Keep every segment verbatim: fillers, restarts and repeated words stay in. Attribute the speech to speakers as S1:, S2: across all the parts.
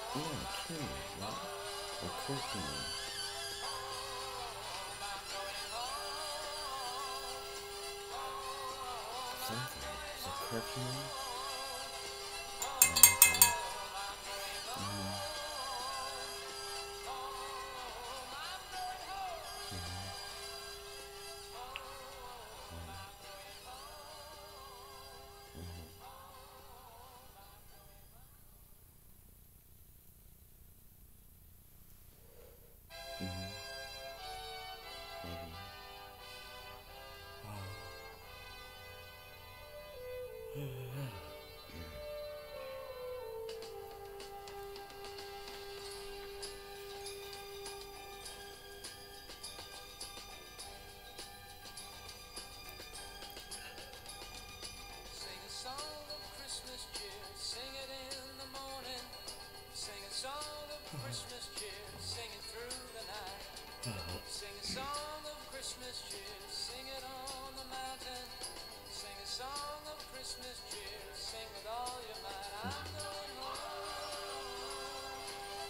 S1: Yeah, true, right? Or curfew. Something. Is it curfew? Mm-hmm. Mm-hmm. Maybe.
S2: Sing a song of Christmas cheer, sing it in the morning. Sing a song of Christmas cheer, sing it through the night. Sing a song of Christmas cheer, sing it on the mountain. Sing a song of Christmas cheer, sing with all your might. I'm going home,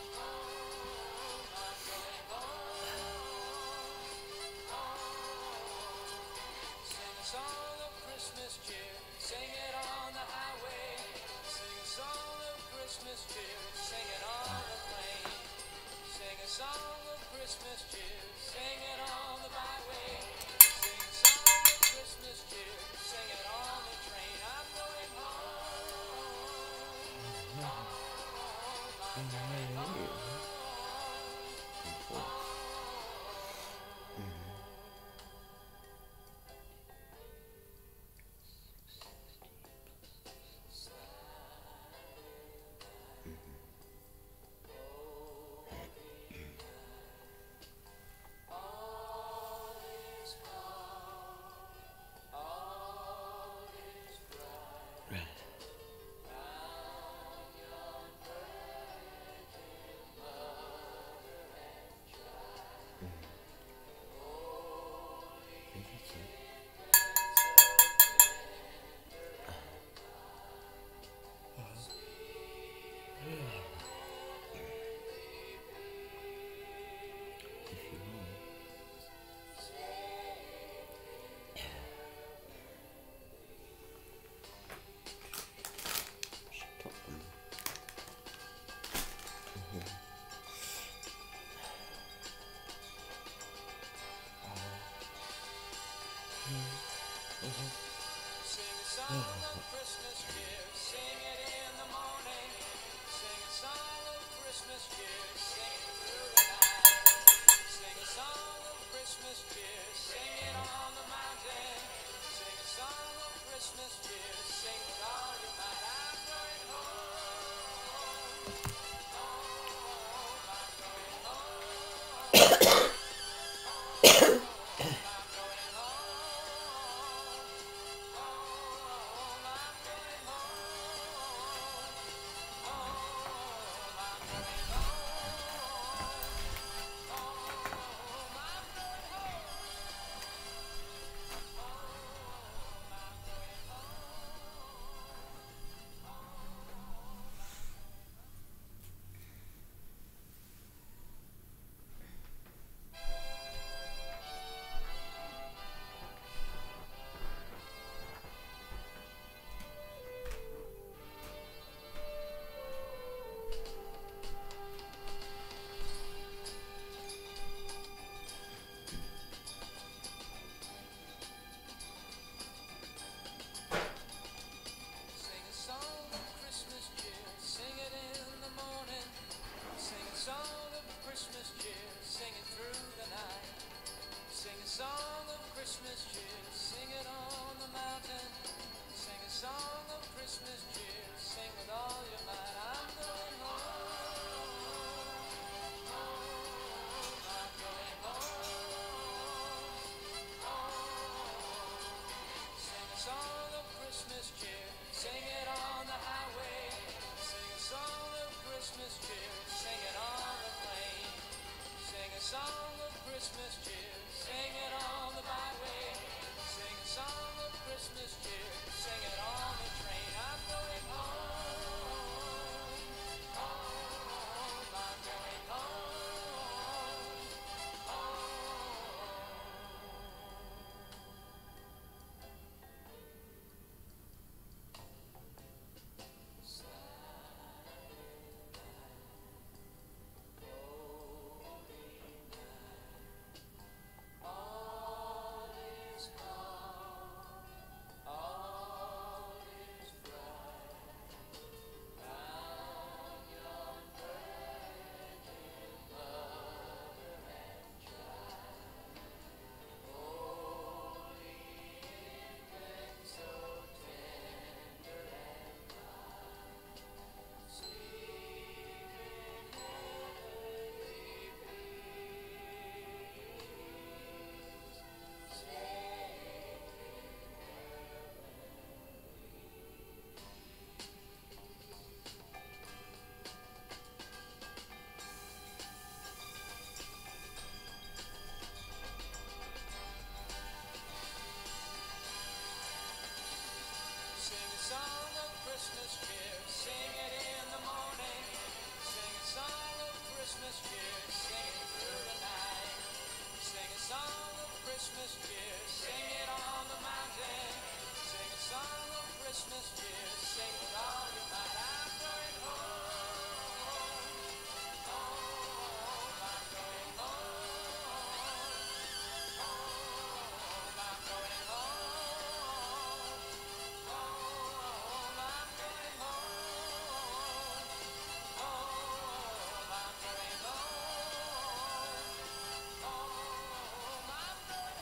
S2: I'm going home, home. Sing a song of Christmas cheer, sing it on the highway. Sing a song of Christmas cheer, sing it on the plain. Sing a song of Christmas cheer, sing it on the byway. Sing a song of Christmas cheer, sing it on the train. I'm going home, home, I'm going all is calm, all is bright.
S1: Right.
S2: Round yon virgin mother and child, holy
S1: I think that's it.
S2: infant so tender and mild, sleep
S1: If you know. Stop them.
S2: Sing a song of Christmas cheer, sing it in the morning. Sing a song of Christmas cheer, sing it through the night. Sing a song of Christmas cheer, sing it on the mountain. Sing a song of Christmas cheer, sing with all your might. I'm going home, home, I'm going home, home, I'm going home. Home, I'm going home. Home, I'm going home. Home, I'm going home. Home, I'm going home. Christmas cheer, singing through the night. Sing a song of Christmas cheer, sing it on the mountain. Sing a song of Christmas cheer, sing with all your might. I'm going home, home, I'm going home, home, I'm going home, home, I'm going home, home, I'm going home, home, I'm going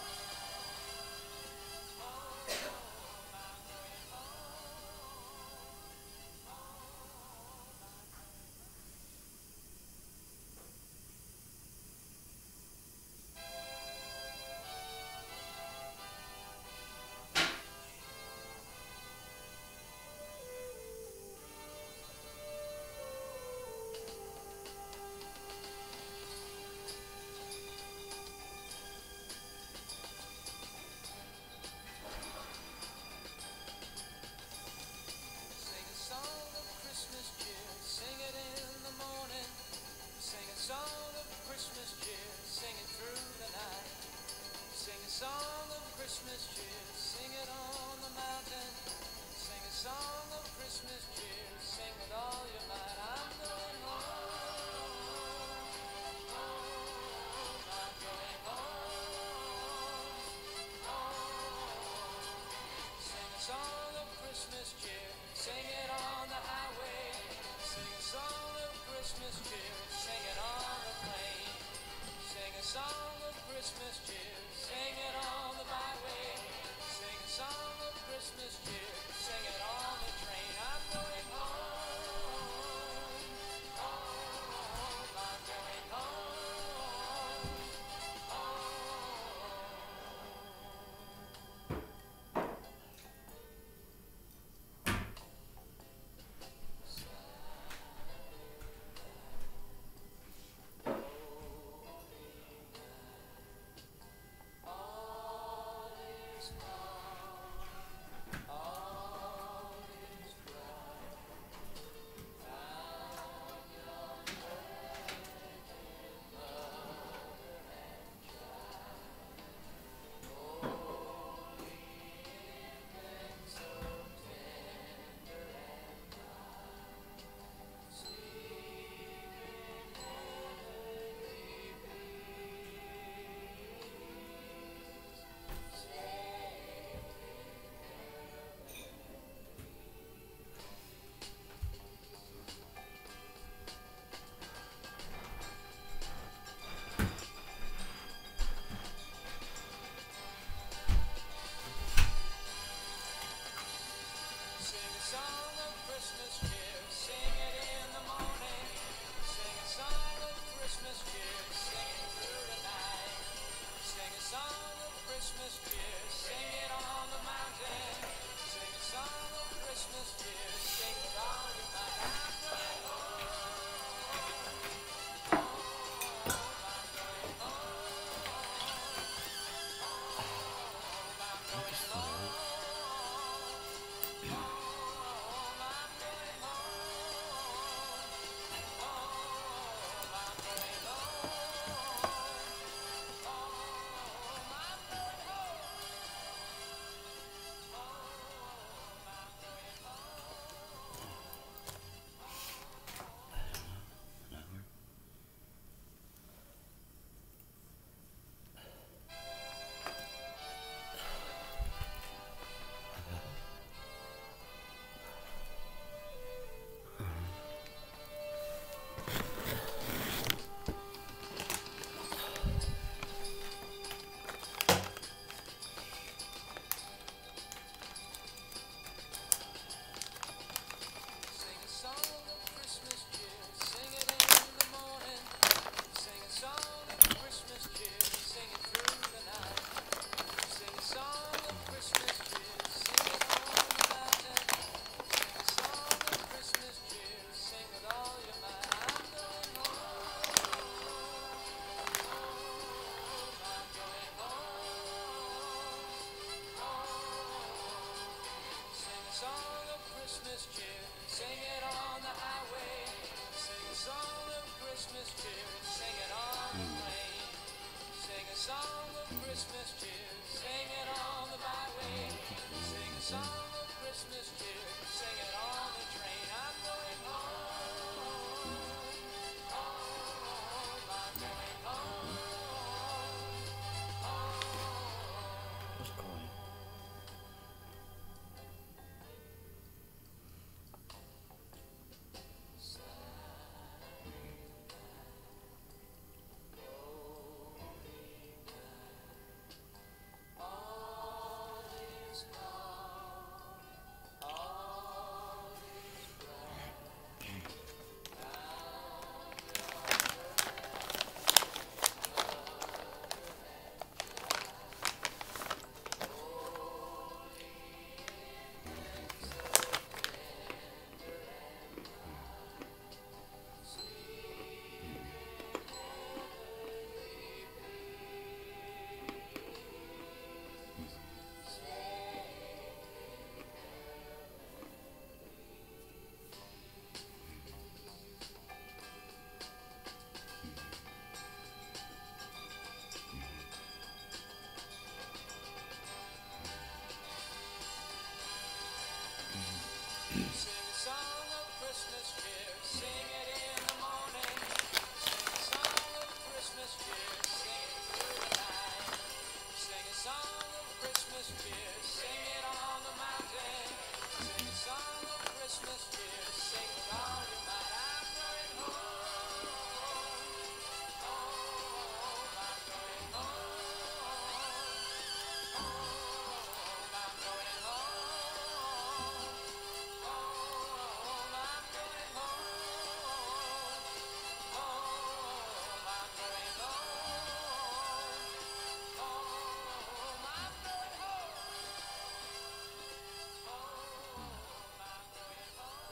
S2: Sing a song of Christmas cheer, sing it in the morning. Sing a song of Christmas cheer, sing it through the night. Sing a song of Christmas cheer, sing it on the mountain. Sing a song of Christmas cheer, sing with all your might. I'm going home, home, I'm going home, home. Sing a song of Christmas cheer, sing it on the highway. Sing a song of Christmas cheer, sing it on the plain. Sing a song of Christmas cheer, sing it on the byway. Sing a song of Christmas cheer, sing it on the train. I'm going home, home, I'm going home, home. All is calm, all is bright. Found your virgin mother and child. Holy infant, so tender and mild. Sleep in heavenly peace. Safe Sing a song of Christmas cheer, sing it in the morning. Sing a song of Christmas cheer, sing it through the night. Sing a song of Christmas cheer, sing it on the mountain. Sing a song of Christmas cheer, sing with all your might. I'm going home, home, I'm going home, home, I'm
S1: That
S2: going
S1: was
S2: home.
S1: fun.
S2: cheer, sing it on the plain. Sing a song of Christmas cheer, sing it on the byway. Sing a song of Christmas cheer, sing it on the train. I'm going home, home, I'm going home, home.
S1: What's going?
S2: All is calm, all is bright. Sing a song of Christmas cheer, sing it in the morning. Sing a song of Christmas cheer, sing it through the night. Sing a song of Christmas cheer, sing it on the mountain. Sing a song of Christmas cheer, sing with all your might. I'm going home, home, I'm going home, home, I'm going home. Home, I'm going home. Home, I'm going home. Home, I'm going home. Home, I'm going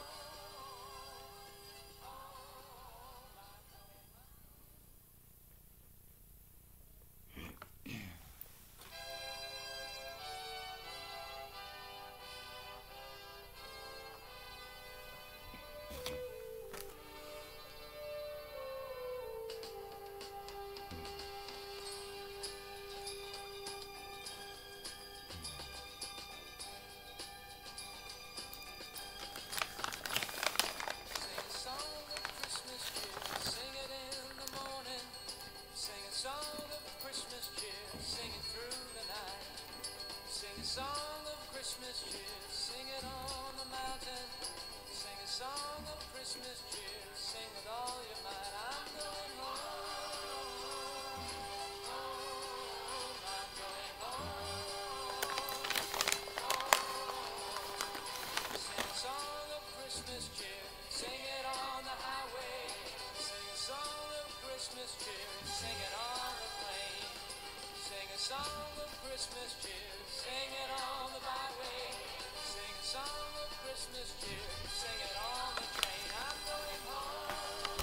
S2: Sing a song of Christmas cheer, sing it in the morning. Sing a song of Christmas cheer, sing it through the night. Sing a song of Christmas cheer, sing it on the mountain. Sing a song of Christmas cheer, sing with all your might. I'm going home, home, I'm going home, home. Sing a song of Christmas cheer, sing it on the highway. Sing a song of Christmas cheer, sing it on the plain. Sing a song of Christmas cheer, sing it on the byway. Sing a song of Christmas cheer, sing it on the train. I'm going home,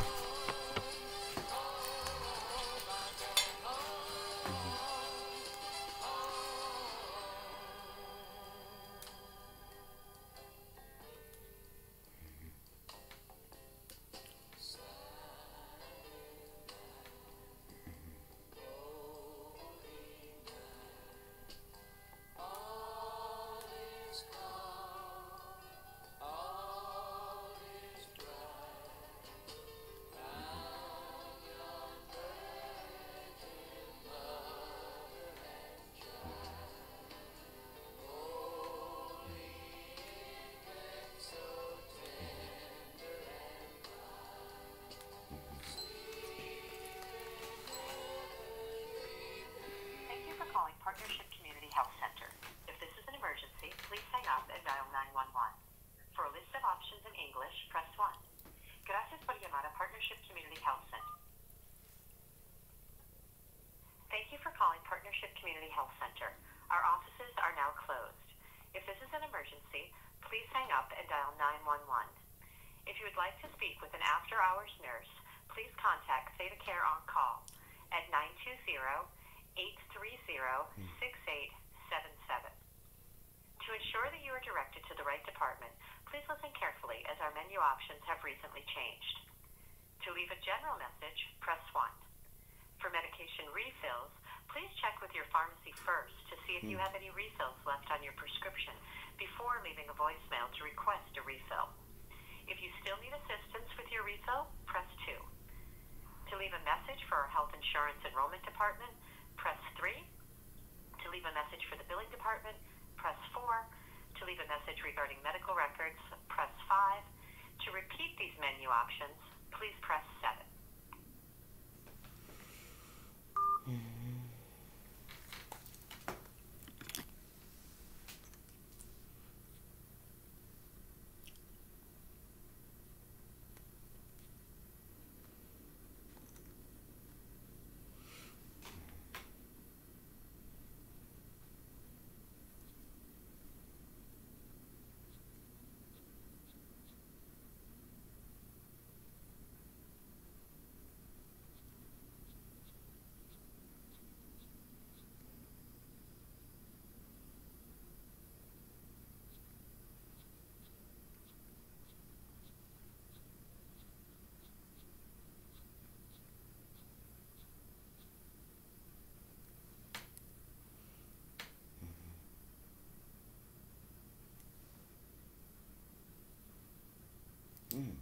S2: home, I'm going home, home. All is calm, all is bright. Round yon virgin mother and child, holy infant, so tender and bright.
S3: Thank you for calling Partnership Community Health Center. If this is an emergency, please hang up and dial nine one one. For a list of options in English, press one. Gracias por llamar a Partnership Community Health Center. Thank you for calling Partnership Community Health Center. Our offices are now closed. If this is an emergency, please hang up and dial nine one one. If you would like to speak with an after-hours nurse, please contact Theta Care On Call at nine two zero, eight three zero, six eight seven seven. To ensure that you are directed to the right department, please listen carefully as our menu options have recently changed. To leave a general message, press one. For medication refills, please check with your pharmacy first to see if you have any refills left on your prescription before leaving a voicemail to request a refill. If you still need assistance with your refill, press two. To leave a message for our health insurance enrollment department, press three. To leave a message for the billing department, press four. To leave a message regarding medical records, press five. To repeat these menu options, please press seven.
S1: Mm.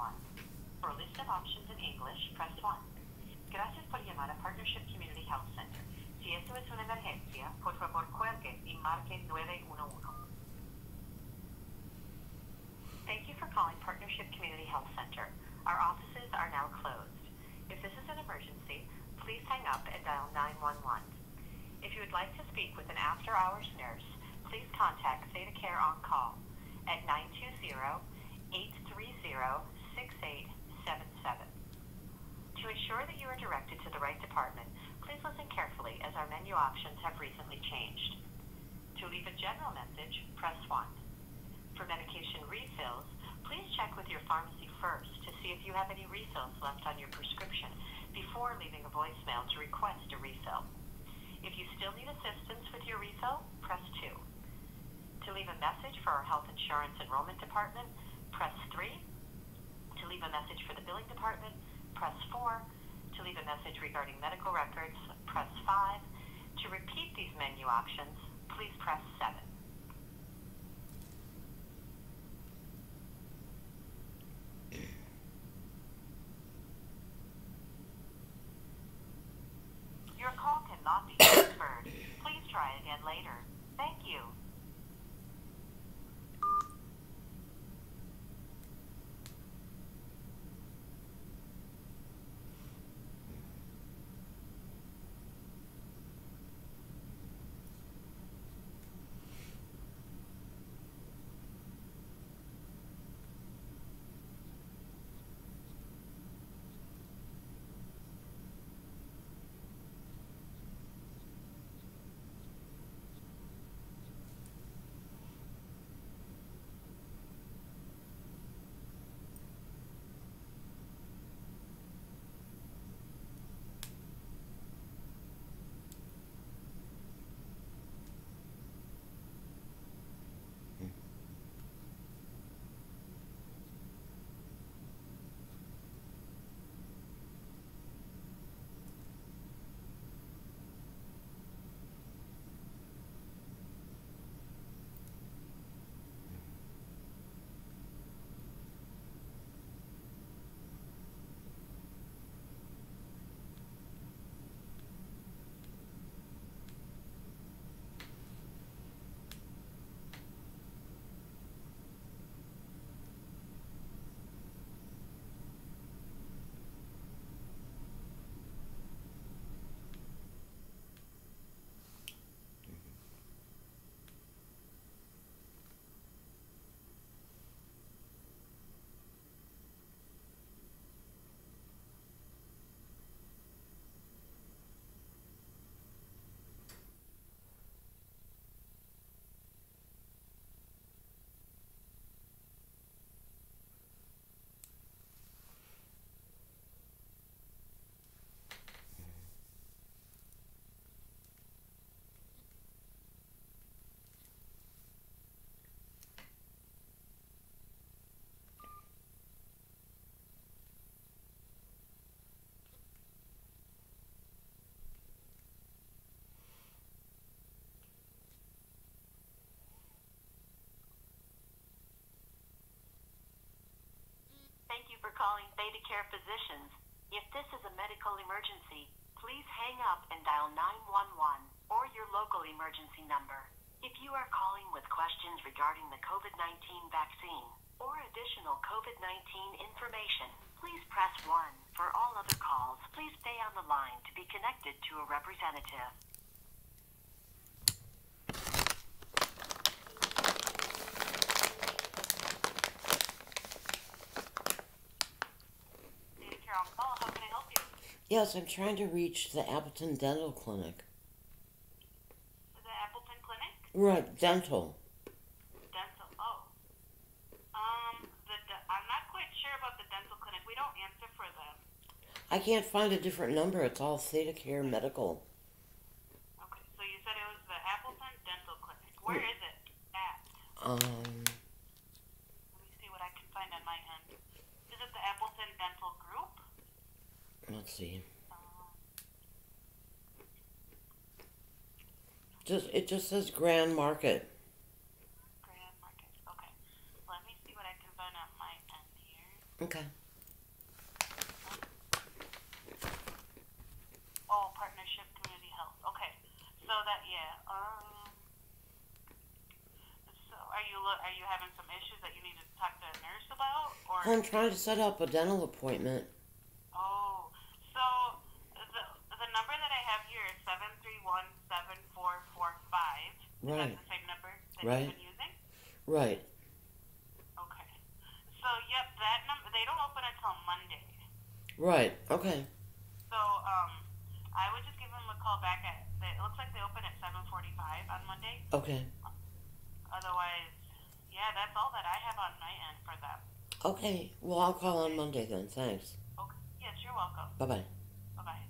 S3: one. For a list of options in English, press one. Gracias por llamar a Partnership Community Health Center. Si esto es una emergencia, por favor cuelgue y marque nueve uno uno. Thank you for calling Partnership Community Health Center. Our offices are now closed. If this is an emergency, please hang up and dial nine one one. If you would like to speak with an after-hours nurse, please contact Theta Care On Call at nine two zero, eight three zero, six eight seven seven. To ensure that you are directed to the right department, please listen carefully as our menu options have recently changed. To leave a general message, press one. For medication refills, please check with your pharmacy first to see if you have any refills left on your prescription before leaving a voicemail to request a refill. If you still need assistance with your refill, press two. To leave a message for our health insurance enrollment department, press three. To leave a message for the billing department, press four. To leave a message regarding medical records, press five. To repeat these menu options, please press seven. Your call cannot be transferred. Please try again later. Thank you. Thank you for calling Theta Care Physicians. If this is a medical emergency, please hang up and dial nine one one or your local emergency number. If you are calling with questions regarding the COVID nineteen vaccine or additional COVID nineteen information, please press one. For all other calls, please stay on the line to be connected to a representative. Theta Care On Call, how can I help you?
S1: Yes, I'm trying to reach the Appleton Dental Clinic.
S3: The Appleton Clinic?
S1: Right, dental.
S3: Dental. Oh. Um, the de- I'm not quite sure about the dental clinic. We don't answer for them.
S1: I can't find a different number. It's all Theta Care Medical.
S3: Okay, so you said it was the Appleton Dental Clinic. Where is it at?
S1: Um,
S3: Let me see what I can find on my end. Is it the Appleton Dental Group?
S1: let's see.
S3: Um,
S1: Just it just says Grand Market.
S3: Grand Market. Okay. Let me see what I can find on my end here.
S1: Okay.
S4: Oh, partnership community health. Okay. So that yeah. Um. So are you lo- are you having some issues that you need to talk to a nurse about, or?
S1: I'm trying to set up a dental appointment.
S4: Oh, so the the number that I have here is seven three one seven four four five. Is
S1: Right.
S4: that the same number that
S1: Right.
S4: you've been using?
S1: Right.
S4: Okay. So yep, that number they don't open until Monday.
S1: Right. Okay.
S4: So um, I would just give them a call back at. It looks like they open at seven forty five on Monday.
S1: Okay.
S4: Otherwise, yeah, that's all that I have on my end for them.
S1: Okay. Well, I'll call on Monday then. Thanks.
S4: Okay. Yes, you're welcome.
S1: Bye bye.
S4: Bye bye.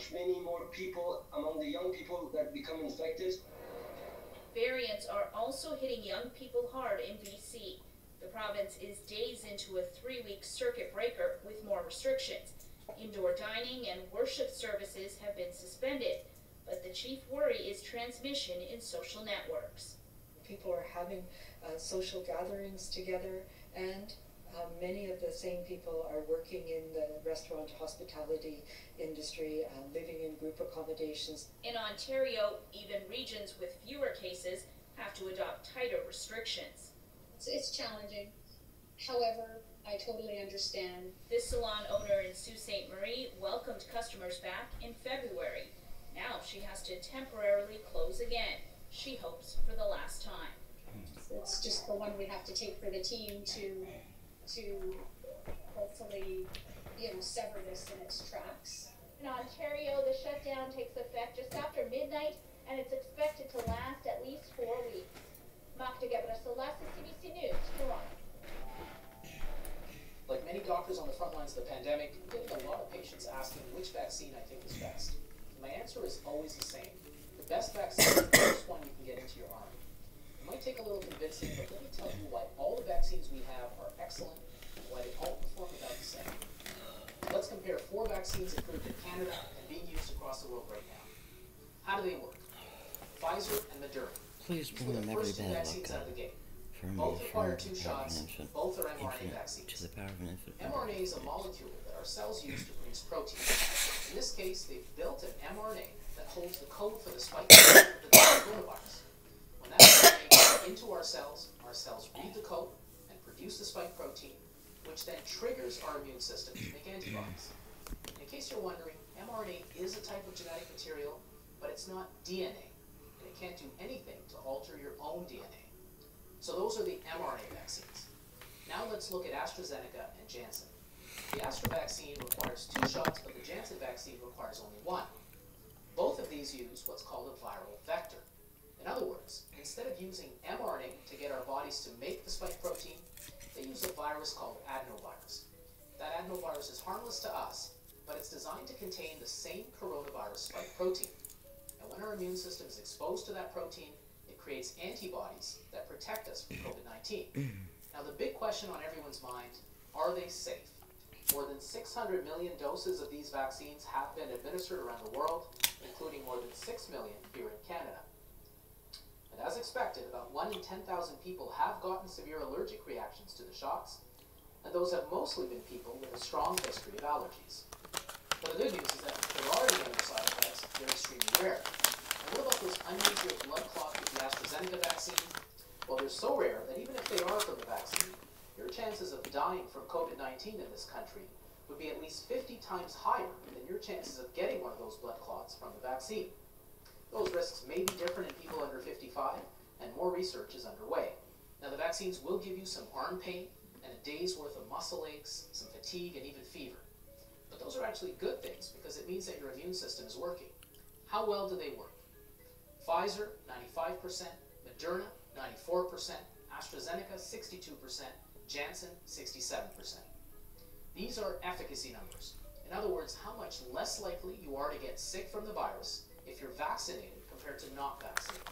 S5: many more people among the young people that become infected.
S6: Variants are also hitting young people hard in B C. The province is days into a three-week circuit breaker with more restrictions. Indoor dining and worship services have been suspended, but the chief worry is transmission in social networks.
S7: People are having uh, social gatherings together, and uh, many of the same people are working in the restaurant hospitality industry, uh, living in group accommodations.
S6: In Ontario, even regions with fewer cases have to adopt tighter restrictions.
S8: It's, it's challenging. However, I totally understand.
S6: This salon owner in Sault Ste. Marie welcomed customers back in February. Now she has to temporarily close again. She hopes for the last time.
S8: It's just the one we have to take for the team to to hopefully, you know, sever this in its tracks.
S6: In Ontario, the shutdown takes effect just after midnight, and it's expected to last at least four weeks. Magda Gebreselassie, C B C News, Toronto.
S9: Like many doctors on the front lines of the pandemic, I'm getting a lot of patients asking which vaccine I think is best. And my answer is always the same. The best vaccine is the first one you can get into your arm. It might take a little convincing, but let me tell you why all the vaccines we have are excellent and why they all perform about the same. Let's compare four vaccines approved in Canada and being used across the world right now. How do they work? Pfizer and Moderna.
S1: Please bring them every bad luck up. From
S9: Both
S1: the
S9: require
S1: power
S9: two
S1: of an
S9: shots.
S1: infant,
S9: Both are mRNA
S1: infinite
S9: vaccines.
S1: to the power of an infant.
S9: mRNA is a molecule that our cells use to produce protein. In this case, they've built an mRNA that holds the code for the spike protein of the coronavirus. When that mRNA gets into our cells, our cells read the code and produce the spike protein, which then triggers our immune system to make antibodies. In case you're wondering, mRNA is a type of genetic material, but it's not D N A, and it can't do anything to alter your own D N A. So those are the mRNA vaccines. Now let's look at AstraZeneca and Janssen. The Astra vaccine requires two shots, but the Janssen vaccine requires only one. Both of these use what's called a viral vector. In other words, instead of using mRNA to get our bodies to make the spike protein, they use a virus called adenovirus. That adenovirus is harmless to us, but it's designed to contain the same coronavirus spike protein. And when our immune system is exposed to that protein, it creates antibodies that protect us from COVID nineteen. Now the big question on everyone's mind, are they safe? More than six hundred million doses of these vaccines have been administered around the world, including more than six million here in Canada. And as expected, about one in ten thousand people have gotten severe allergic reactions to the shots, and those have mostly been people with a strong history of allergies. But the good news is that if there are any other side effects, they're extremely rare. And what about those unusual blood clots with the AstraZeneca vaccine? Well, they're so rare that even if they are from the vaccine, your chances of dying from COVID nineteen in this country would be at least fifty times higher than your chances of getting one of those blood clots from the vaccine. Those risks may be different in people under fifty-five, and more research is underway. Now, the vaccines will give you some arm pain and a day's worth of muscle aches, some fatigue, and even fever. But those are actually good things because it means that your immune system is working. How well do they work? Pfizer, ninety-five percent, Moderna, ninety-four percent, AstraZeneca, sixty-two percent, Janssen, sixty-seven percent. These are efficacy numbers. In other words, how much less likely you are to get sick from the virus if you're vaccinated compared to not vaccinated.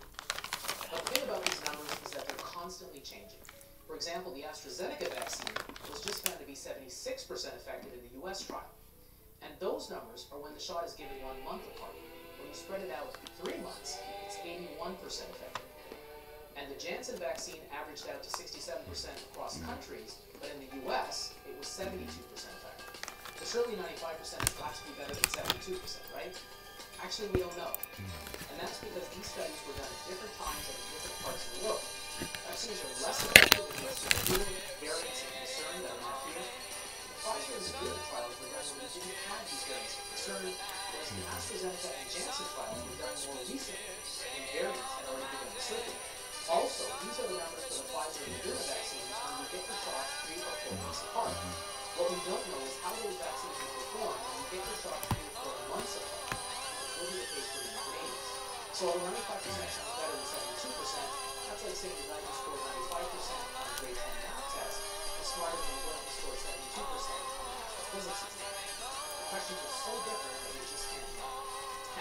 S9: But the thing about these numbers is that they're constantly changing. For example, the AstraZeneca vaccine was just found to be seventy-six percent effective in the U S trial. And those numbers are when the shot is given one month apart. When you spread it out three months, it's eighty-one percent effective. And the Janssen vaccine averaged out to sixty-seven percent across countries, but in the U S, it was seventy-two percent effective. So surely ninety-five percent has to be better than seventy-two percent, right? Actually, we don't know. And that's because these studies were done at different times and in different parts of the world. Vaccines are less effective against the new variants of concern that are not here. The Pfizer and Moderna trials were done when we didn't have these variants of concern, whereas the AstraZeneca and Janssen trials were done more recently, and variants had already begun to circulate. Also, these are the numbers for the Pfizer and Moderna vaccines when you get your shots three or four months apart. What we don't know is how those vaccines will perform when you get your shots three or four months apart, which will be the case for many Canadians. So while ninety-five percent sounds better than seventy-two percent, that's like saying the guy who scored ninety-five percent on a grade ten math test is smarter than the girl who scored seventy-two percent on a national physics exam. The questions are so different that we just can't know.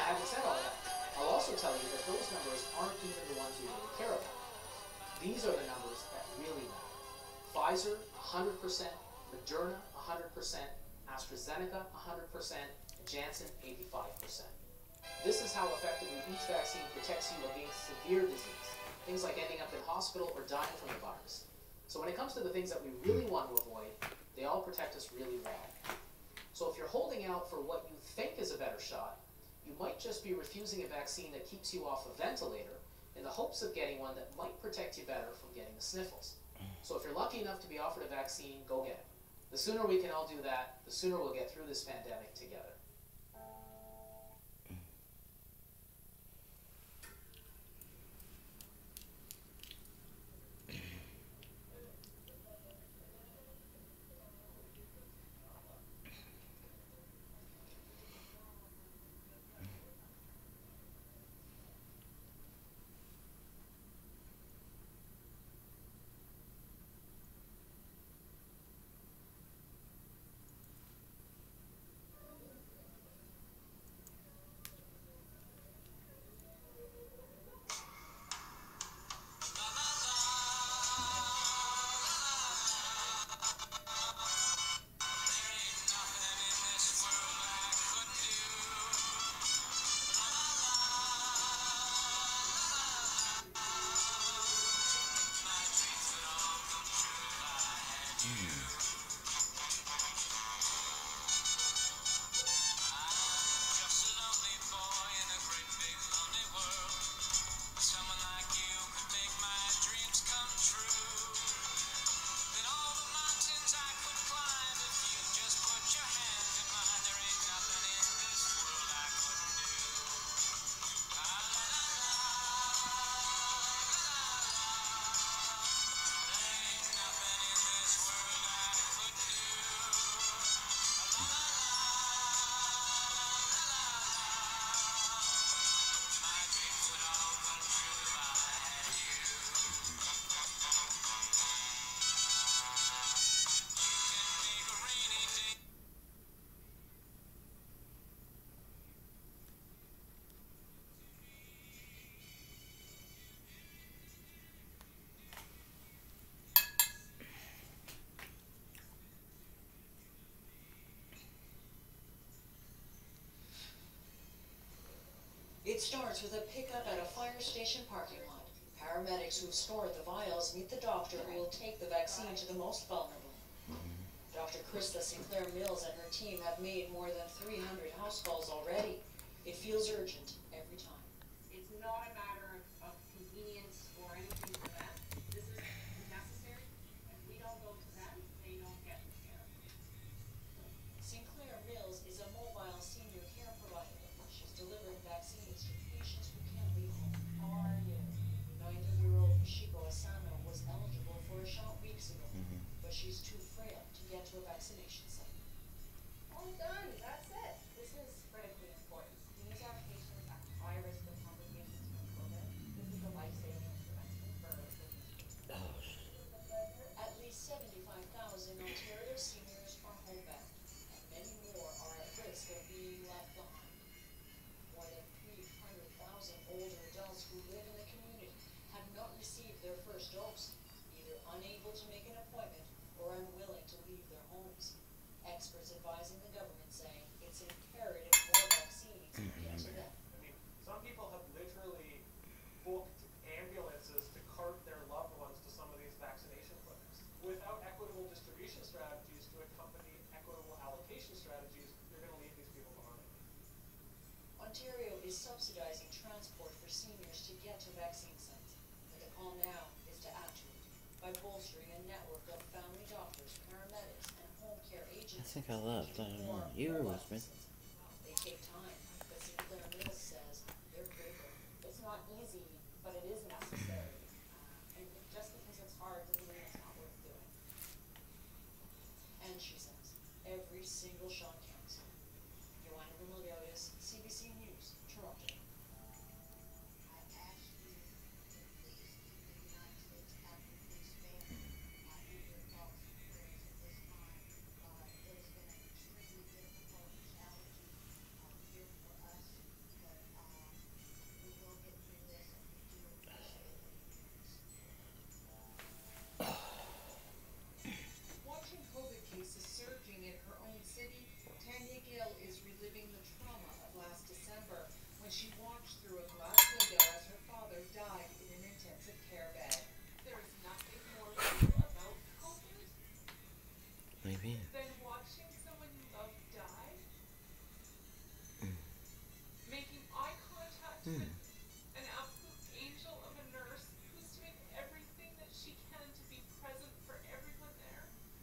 S9: having said all that, I'll also tell you that those numbers aren't even the ones we really care about. These are the numbers that really matter. Pfizer, one hundred percent, Moderna, one hundred percent, AstraZeneca, one hundred percent, Janssen, eighty-five percent. This is how effectively each vaccine protects you against severe disease, things like ending up in hospital or dying from the virus. So when it comes to the things that we really want to avoid, they all protect us really well. So if you're holding out for what you think is a better shot, you might just be refusing a vaccine that keeps you off a ventilator in the hopes of getting one that might protect you better from getting the sniffles. So if you're lucky enough to be offered a vaccine, go get it. The sooner we can all do that, the sooner we'll get through this pandemic together.
S10: It starts with a pickup at a fire station parking lot. Paramedics who've stored the vials meet the doctor who will take the vaccine to the most vulnerable. Doctor Krista Sinclair Mills and her team have made more than three hundred house calls already. It feels urgent every time.
S11: It's not a matter of, of convenience or anything for them. This is necessary. If we don't go to them, they don't get the care.
S10: Sinclair Mills is a mobile senior care provider. She's delivering vaccines to patients who can't leave home. How are you? ninety-year-old Mishiko Asano was eligible for a shot weeks ago, mm-hmm. but she's too frail to get to a vaccination site.
S11: All done. That's it. This is critically important. These are patients at high risk of complications from COVID. This is a life-saving intervention for business.
S10: At least seventy-five thousand Ontario seniors are homebound, and many more are at risk of being left behind. More than three hundred thousand older adults who live in the community have not received their first dose, either unable to make an appointment or unwilling to leave their homes. Experts advising the government saying it's imperative more vaccines get to them.
S12: I mean, some people have literally booked ambulances to cart their loved ones to some of these vaccination clinics. Without equitable distribution strategies to accompany equitable allocation strategies, you're going to leave these people behind.
S10: Ontario is subsidizing transport for seniors to get to vaccine sites, but the call now is to add to it by bolstering a network of family doctors, paramedics, and home care agencies.
S1: I think I left. I don't know. You were with me.
S10: They take time, but Sinclair Mills says they're critical.
S11: It's not easy, but it is necessary. Uh, and just because it's hard doesn't mean it's not worth doing.
S10: And she says every single shot counts. Joanna Vermiliotis, C B C News, Toronto. when she watched through a glass window as her father died in an intensive care bed. There is nothing more real about COVID
S1: Maybe.
S10: than watching someone you love die, making eye contact
S1: Hmm.
S10: with an absolute angel of a nurse who's doing everything that she can to be present for everyone there,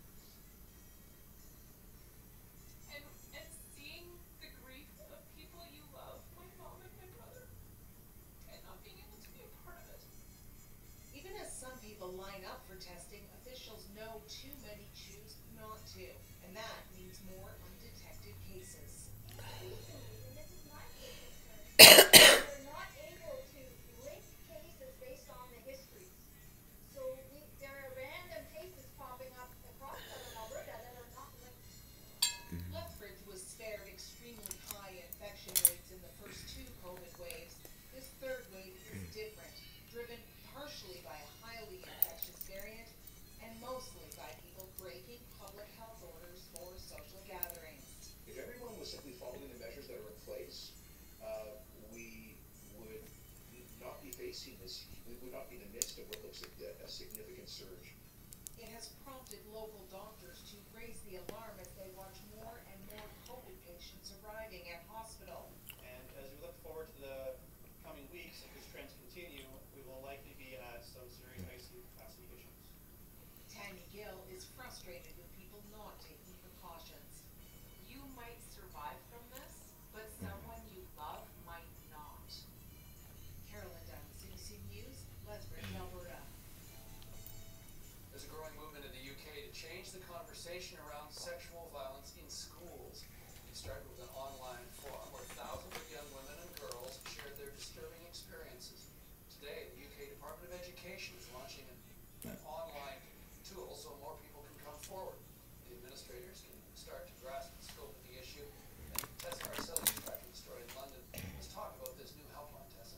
S10: and and seeing the grief of people you love, my mom and my brother, and not being able to be a part of it. Even as some people line up for testing, officials know too many choose not to, and that means more undetected cases.
S11: And this is my big concern. We're not able to link cases based on the histories. So we, there are random cases popping up across southern Alberta that are not linked.
S10: Lethbridge was spared extremely high infection rates in the first two COVID waves. This third wave is different, driven partially by a highly infectious variant and mostly by people breaking public health orders for social gatherings.
S13: If everyone was simply following the measures that are in place, uh, we would not be facing this, we would not be in the midst of what looks like a, a significant surge.
S10: It has prompted local doctors to raise the alarm as they watch more and more COVID patients arriving at hospital.
S14: And as we look forward to the coming weeks, if these trends continue, we will likely be at some serious I C U capacity issues.
S10: Tammy Gill is frustrated with people not taking precautions. You might survive from this, but someone you love might not. Carolyn Dunn, C B C News, Lethbridge, Alberta.
S15: There's a growing movement in the U K to change the conversation around sexual violence in schools. It started with an online forum where thousands of young women and girls shared their disturbing experiences. Today, the U K Department of Education is launching an online tool so more people can come forward. The administrators can start to grasp the scope of the issue. And Tessa Arcelli is tracking the story in London. Let's talk about this new helpline, Tessa.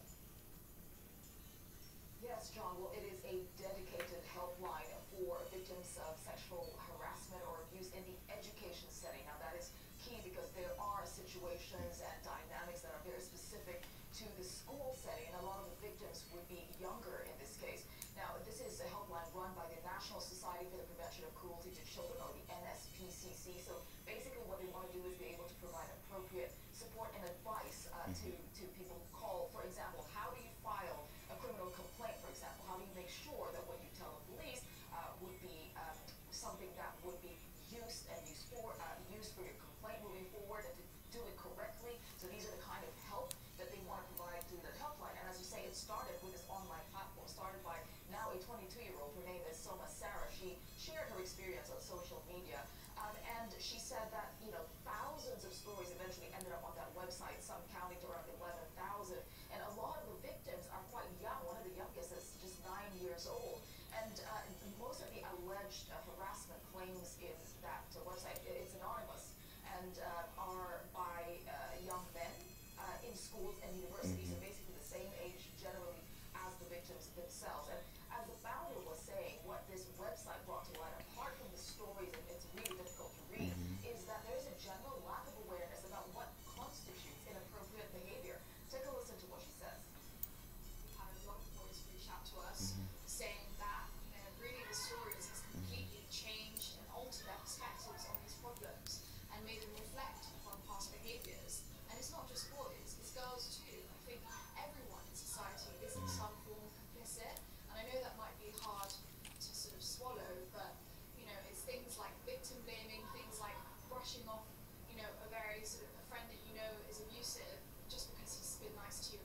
S16: Yes, John. Well, it is a dedicated helpline for victims of sexual harassment or abuse in the education setting. Now, that is key because there are situations and dynamics that are very specific to the school setting, and a lot of the victims would be younger in this case. Now, this is a helpline run by the National Society for the Prevention of Cruelty to Children, or the N S P C C. So basically what they want to do is be able to provide appropriate support and advice uh, to, to people who call. For example, how do you file a criminal complaint, for example? How do you make sure that what you tell the police uh, would be um, something that would be used and used for, uh, used for your complaint moving forward, and to do it correctly? So these are the kind of help that they want to provide through the helpline. And as you say, it started with this online platform, started by now a twenty-two-year-old. Her name is Soma Sarah. She shared her experience on social media, um, and she said that, you know, thousands of stories eventually ended up on that website, some counting to around eleven thousand. And a lot of the victims are quite young. One of the youngest is just nine years old. And uh, most of the alleged uh, harassment claims in that uh, website, it- it's anonymous, and uh, are by uh, young men uh, in schools and universities, so basically the same age generally as the victims themselves. And as the founder was saying, what this website brought to light, apart from the stories, and it's really difficult to read, is that there's a general lack of awareness about what constitutes inappropriate behavior. Take a listen to what she says.
S17: We've had a lot of boys reach out to us saying that, you know, really the stories has completely changed and altered their perspectives on these problems and made them reflect on past behaviours. And it's not just boys, it's girls too. I think everyone in society is in some form complicit, and I know that might be hard to sort of swallow, but, you know, it's things like victim blaming, things like brushing off, you know, a very sort of a friend that you know is abusive just because he's been nice to you.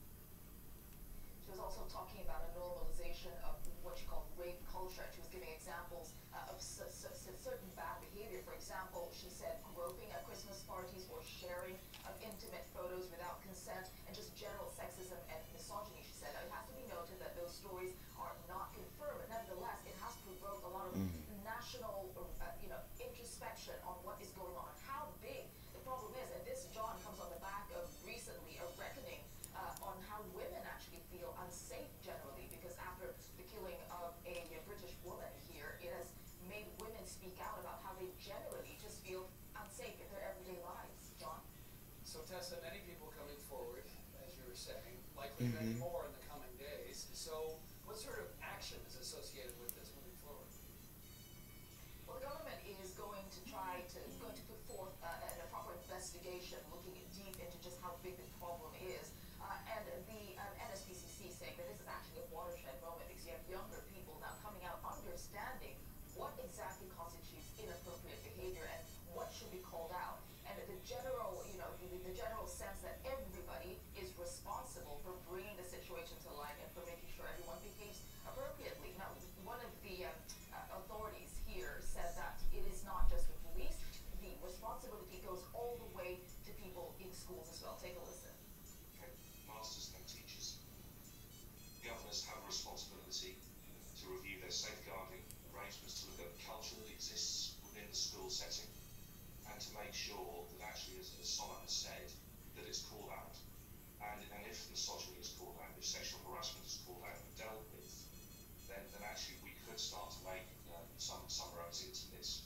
S16: She was also talking about a normalization of what she called rape culture. She was giving examples uh, of c- c- c- certain bad behavior. For example, she said groping at Christmas parties or sharing of intimate photos without consent, and just general sexism and misogyny. She said, now, it has to be noted that those stories are not confirmed, but nevertheless, it has provoked a lot of national, uh, you know, introspection on what is going on, how big the problem is. And this, John, comes on the back of recently a reckoning uh, on how women actually feel unsafe generally, because after the killing of a, a British woman here, it has made women speak out about how they generally just feel unsafe in their everyday lives. John?
S15: So Tessa, many people coming forward, saying, likely many
S1: Mhm.
S15: more in the coming days. So what sort of action is associated with this moving forward?
S16: Well, the government is going to try to going to put forth uh, a proper investigation, looking deep into just how big the problem is. Uh, and the um, N S P C C saying that this is actually a watershed moment because you have younger people now coming out understanding what exactly constitutes inappropriate behavior and what should be called out. And the general, you know, the, the general sense that everybody is responsible for bringing the situation to light and for making sure everyone behaves appropriately. Now, one of the um, uh, authorities here said that it is not just the police. The responsibility goes all the way to people in schools as well. Take a listen.
S18: Okay. Masters and teachers. Governors have a responsibility to review their safeguarding arrangements, to look at the culture that exists within the school setting, and to make sure that actually, as, as Sona has said, that it's called out. And, and if misogyny is called out, if sexual harassment is called out and dealt with, then, then actually we could start to make um, some, some roads into this.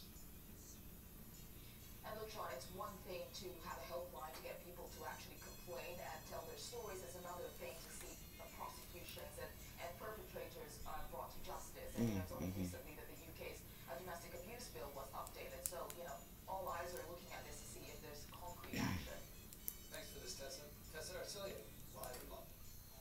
S16: And look, Sean, it's one thing to have a helpline to get people to actually complain and tell their stories. It's another thing to see uh, prosecutions and, and perpetrators uh, brought to justice. And you know, it's only
S1: Mhm.
S16: recently that the U K's uh, domestic abuse bill was updated. So, you know, all eyes are looking at this to see if there's concrete action.
S15: Thanks for this, Tessa. Tessa Arcilia, live in London.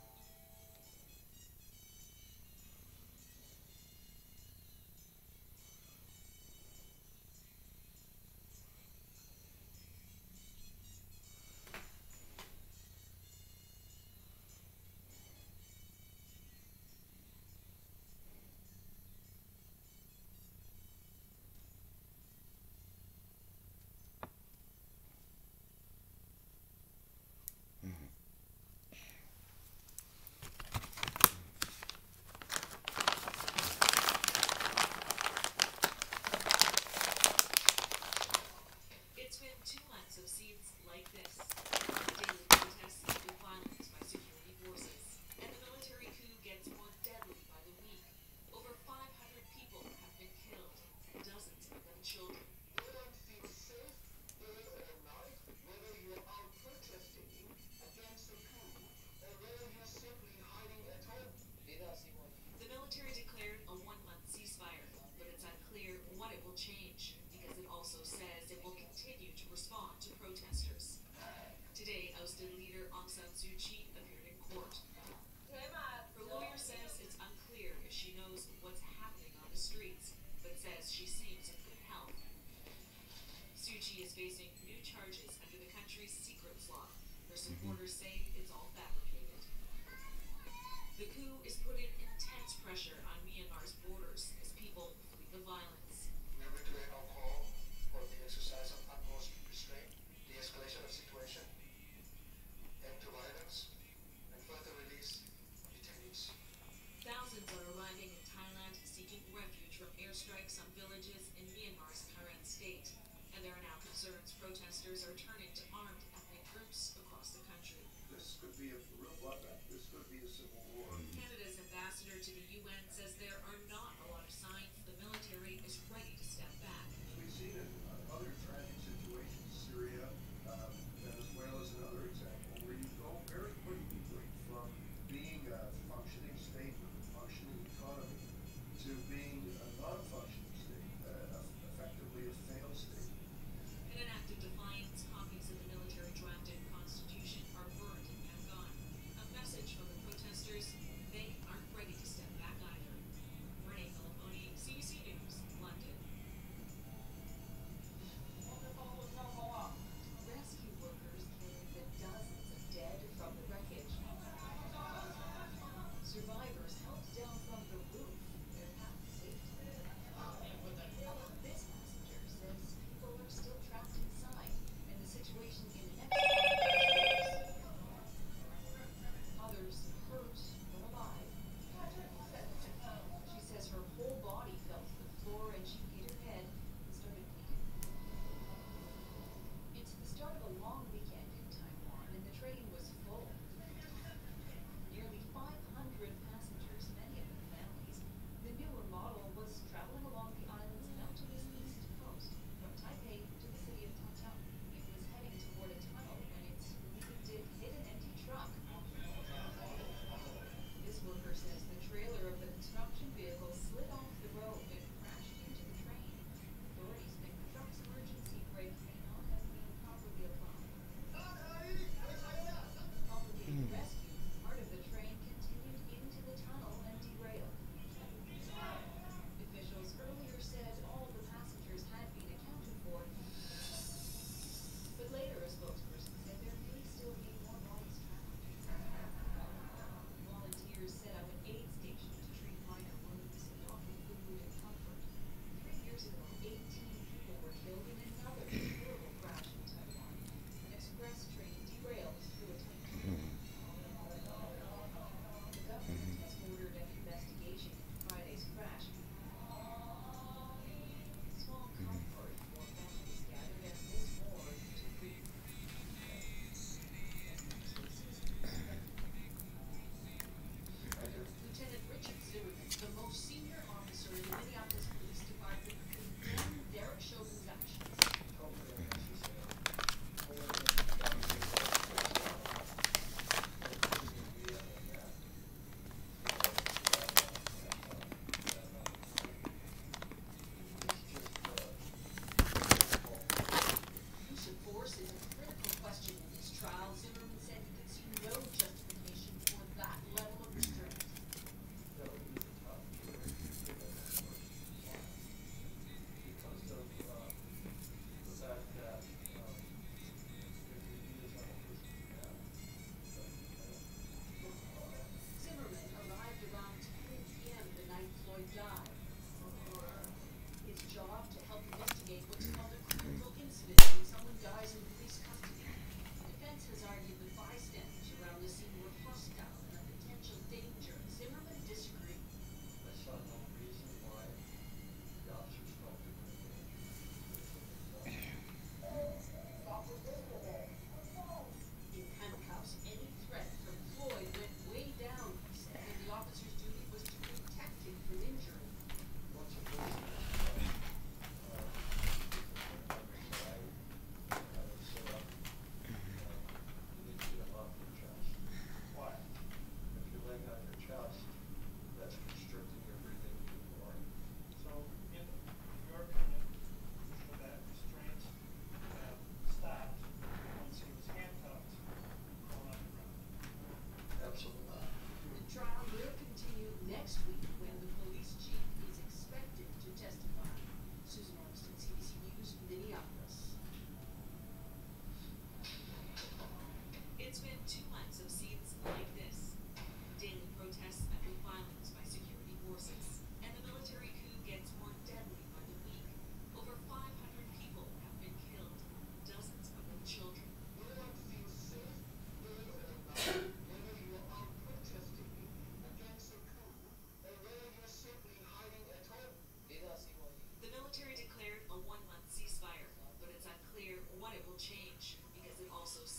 S19: It's been two months of scenes like this. Daily protests with violence by security forces. And the military coup gets more deadly by the week. Over five hundred people have been killed, dozens of them children.
S20: They don't feel safe day or night, whether you're out protesting against the coup or whether you're simply hiding at home.
S19: The military declared a one-month ceasefire, but it's unclear what it will change, because it also says it will continue to respond to protesters. Today, ousted leader Aung San Suu Kyi appeared in court. Her lawyer says it's unclear if she knows what's happening on the streets, but says she seems in good health. Suu Kyi is facing new charges under the country's secrets law. Her supporters say it's all fabricated. The coup is putting intense pressure on Myanmar's borders as people flee the violence.
S20: We reiterate our call for the exercise of utmost restraint, de-escalation of situation, end to violence, and further release of detainees.
S19: Thousands are arriving in Thailand seeking refuge from airstrikes on villages in Myanmar's Karen state. And there are now concerns protesters are turning to armed ethnic groups across the country.
S13: This could be a real bloodbath. This could be a civil war.
S19: Canada's ambassador to the U N says there are not a lot of signs the military is ready to step back.
S13: We've seen it in uh, other tragic situations, Syria, uh, Venezuela is another example, where you go very quickly from being a functioning state with a functioning economy to being a non-functioning state, uh, effectively a failed state.
S19: In an act of defiance, copies of the military-drafted constitution are burned in Yangon. A message from the protesters, they aren't ready to step back either. Renee Filiponi, C B C News, London.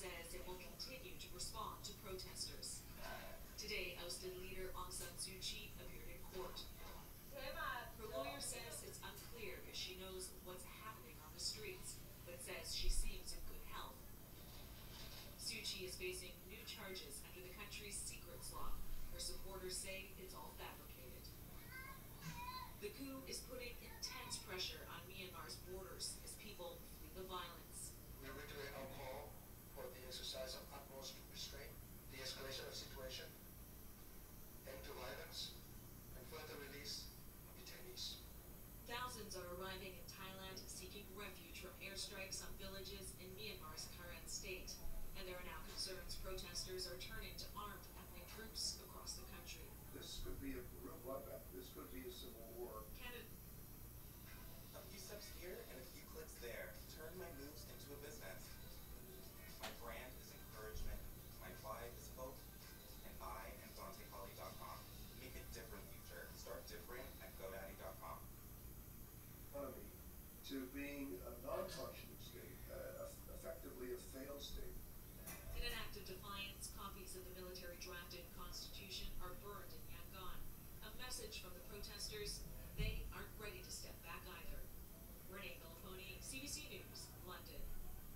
S19: says it will continue to respond to protesters. Today, ousted leader Aung San Suu Kyi appeared in court. Her lawyer says it's unclear if she knows what's happening on the streets, but says she seems in good health. Suu Kyi is facing new charges under the country's secrets law. Her supporters say it's all fabricated. The coup is putting intense pressure on Myanmar's borders as people flee the violence.
S20: We reiterate our call for the exercise of utmost restraint, the escalation of situation, end to violence, and further release of detainees.
S19: Thousands are arriving in Thailand seeking refuge from airstrikes on villages in Myanmar's Karen state. And there are now concerns protesters are turning to armed ethnic groups across the country.
S13: This could be a real bloodbath. This could be a civil war.
S19: Canada.
S21: A few steps here and a few clicks there. Turn my moves into a business. My brand is encouragement. My vibe is hope. And I am Dante Holly dot com. Make a different future. Start different at GoDaddy dot com.
S13: Economy to being a non-functioning state, uh, effectively a failed state.
S19: In an act of defiance, copies of the military-drafted constitution are burned in Yangon. A message from the protesters, they aren't ready to step back either. Renee Filiponi, C B C News, London.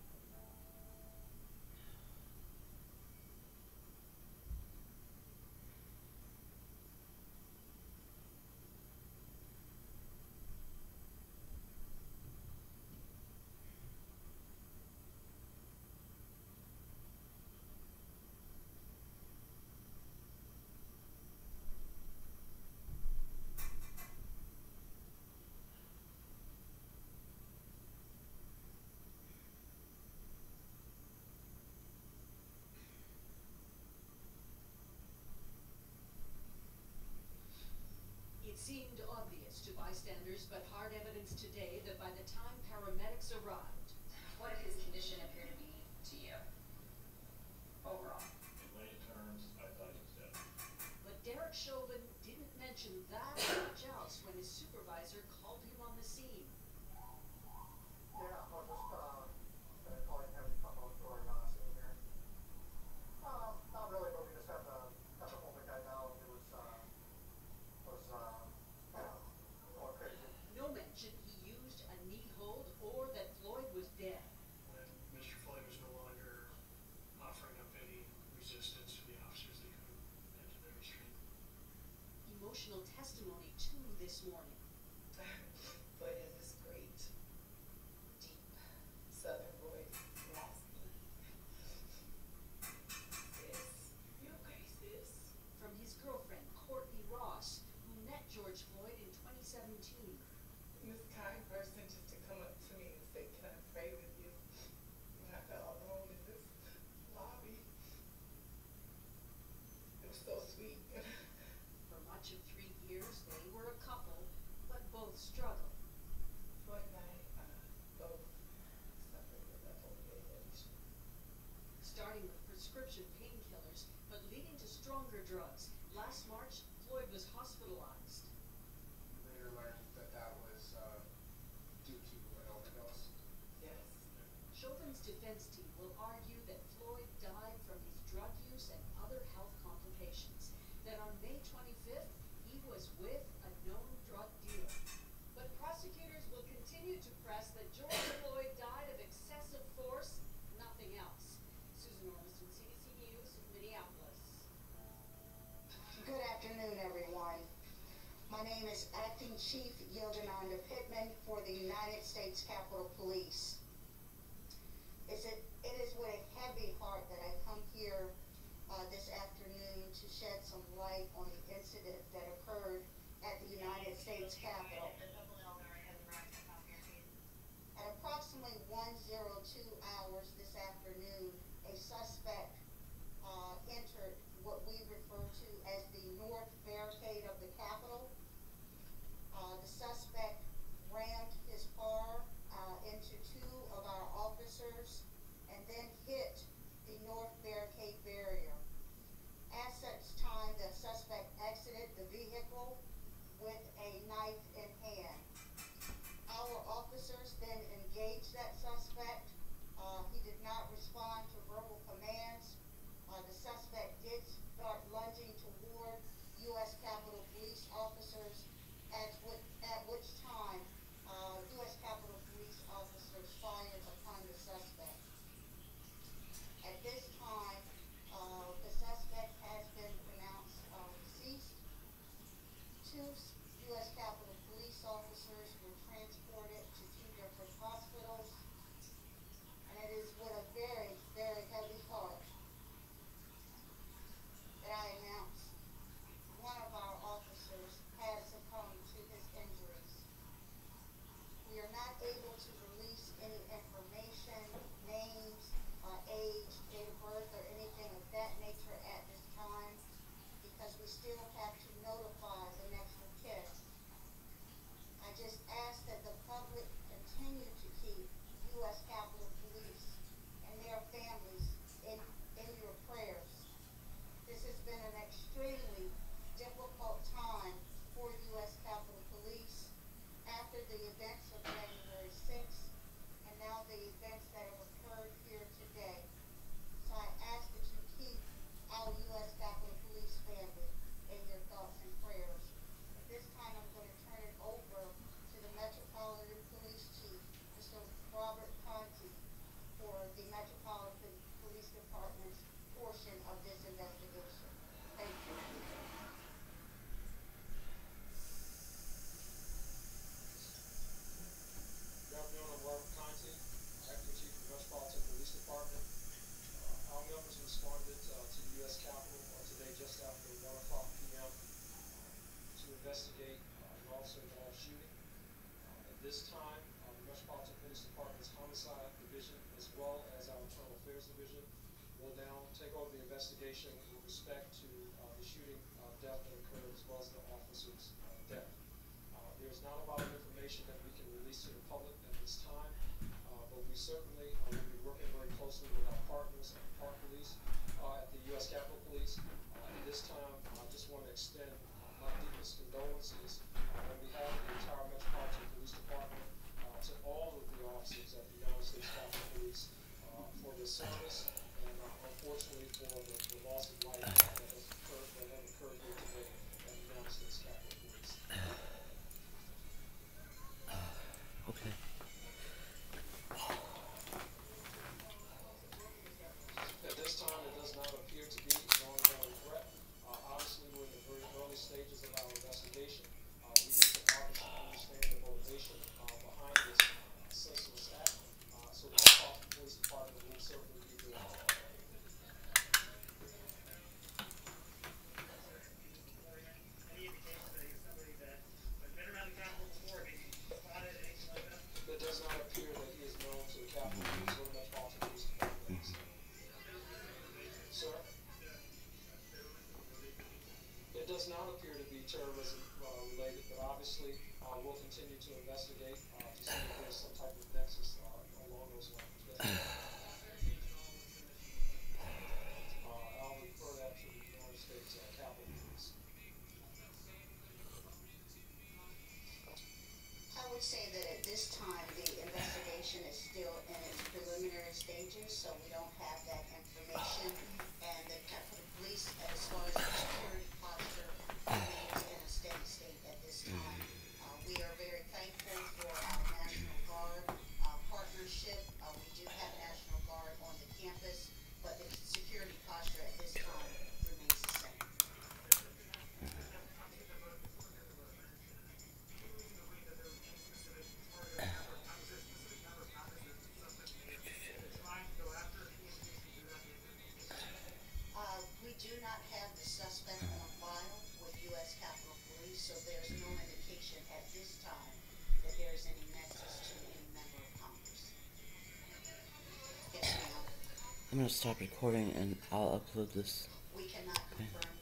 S22: It seemed obvious to bystanders, but hard evidence today that by the time paramedics arrived,
S23: What did his condition appear to be to you? Overall.
S24: In lay terms, I thought he was dead.
S22: but Derek Chauvin didn't mention that much else when his supervisor called him on the scene.
S20: Yeah, I'll just, uh, gonna call him every couple of story on us in here. Um, not really, but we just have to, have to hold the guy down. It was, uh, was, uh, going crazy.
S22: No mention he used a knee hold or that Floyd was dead.
S20: When Mister Floyd was no longer offering up any resistance to the officers, they couldn't enter their restraint.
S22: Emotional testimony too this morning.
S23: But it is great, deep, southern voice, raspy. Sis, you okay, sis?
S22: From his girlfriend, Courtney Ross, who met George Floyd in twenty seventeen.
S23: This kind person just to come up to me and say, can I pray with you? When I felt alone in this lobby. It was so sweet.
S22: For much of three years, they were a couple, but both struggled.
S23: Floyd and I, uh, both suffered with that opioid addiction.
S22: Starting with prescription painkillers, but leading to stronger drugs. Last March, Floyd was hospitalized.
S20: Later learned that that was, uh, due to an overdose.
S23: Yes.
S22: Chauvin's defense team will argue that Floyd died from his drug use and other health complications. That on May twenty-fifth, he was with a known drug dealer. But prosecutors will continue to press that George Floyd died of excessive force, nothing else. Susan Ormiston, C B C News, Minneapolis.
S11: Good afternoon, everyone. My name is Acting Chief Yildananda Pittman for the United States Capitol Police. It's a, it is with a heavy heart that I come here uh, this afternoon to shed some light on the incident that occurred at the United States Capitol. At approximately one oh two hours this afternoon, a suspect uh, entered what we refer to as the north barricade of the Capitol. Uh, the suspect rammed his car uh, into two of our officers and then hit the north barricade barrier. At such time, the suspect exited the vehicle with a knife in hand. Our officers then engaged that suspect. Uh, he did not respond to verbal commands. Uh, the suspect did start lunging toward U S Capitol Police officers, at which, at which time uh, U S Capitol Police officers fired upon the suspect. At this time, uh, the suspect has been pronounced uh, deceased. Two U S Capitol Police officers were transported to two different hospitals, and it is with a very, very heavy heart that I announce one of our officers has succumbed to his injuries. We are not able to release any information, names, uh, age, date of birth, or anything of that nature at this time, because we still have to notify the next of kin. I just ask that the public continue to keep U S Capitol Police and their families in, in your prayers. This has been an extremely difficult time for U S Capitol Police after the events of January sixth and now the events that have occurred here today. So I ask that you keep our U S Capitol Police family in your thoughts and prayers. At this time, I'm going to turn it over to the Metropolitan Police Chief, Mister Robert Conti, for the Metropolitan Police Department's portion of this investigation. Thank you.
S2: Good afternoon, I'm Robert Conti, Acting Chief of the Metropolitan Police Department. Uh, our members responded uh, to the U S Capitol uh, today just after one o'clock p m to investigate uh, an officer-involved shooting. Uh, at this time, uh, the Metropolitan Police Department's Homicide Division, as well as our Internal Affairs Division, will now take over the investigation with respect to uh, the shooting uh, death that occurred, as well as the officer's uh, death. Uh, there's not a lot of information that we can release to the public at this time, uh, but we certainly uh, will be working very closely with our partners at the Park Police, uh, at the U S Capitol Police. Uh, at this time, I just want to extend uh, my deepest condolences uh, on behalf of the entire Metropolitan Police Department uh, to all of the officers at the United States Capitol Police uh, for their service and uh, unfortunately for the, the loss of life that has occurred, that have occurred here today at the United States Capitol Police.
S1: Okay.
S2: At this time, it does not appear to be an ongoing threat. Uh, obviously, we're in the very early stages of our investigation. Uh, we need to obviously understand the motivation uh, behind this uh, senseless act. Uh, so the Metropolitan Police Department will certainly be doing that. It does not appear that he is known to the Capitol Police or the Metropolitan Police Department. Sir? It does not appear to be terrorism uh, related, but obviously uh, we'll continue to investigate uh, to see if there's some type of nexus uh, along those lines. Yes, sir. Uh, I'll refer that to the United States uh, Capitol Police.
S11: I would say that at this time, the investigation is still in its preliminary stages, so we don't have that information. And the Capitol Police, as far as the security posture, remains in a steady state at this time. Uh, we are very thankful for our National Guard uh, partnership. Uh, we do have National Guard on the campus, but the security posture at this time remains the same. Uh, we do not have the suspect on file with U S Capitol Police, so there's no indication at this time that there is any nexus to any member of Congress. Yes, ma'am.
S1: I'm gonna stop recording and I'll upload this.
S11: We cannot confirm